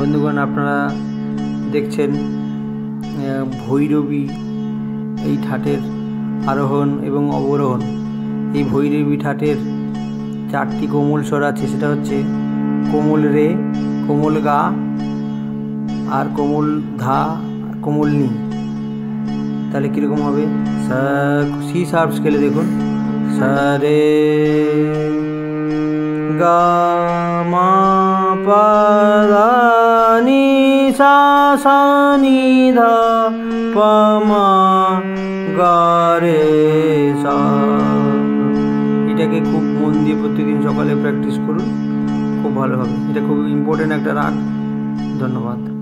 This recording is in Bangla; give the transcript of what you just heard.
বন্ধুগণ, আপনারা দেখছেন ভৈরবী এই ঠাটের আরোহণ এবং অবরোহণ। এই ভৈরবী ঠাটের 4টি কোমল স্বর আছে, সেটা হচ্ছে কোমল রে, কোমল গা, আর কোমল ধা, কোমল নি। তাহলে কীরকম হবে? সি শার্প স্কেলে দেখুন, সা রে গা মা পা ধা নি সা সা নি ধা পা মা গা রে সা। এটাকে খুব মন দিয়ে প্রতিদিন সকালে প্র্যাকটিস করুন, খুব ভালো হবে। এটা খুব ইম্পর্টেন্ট একটা রাগ। ধন্যবাদ।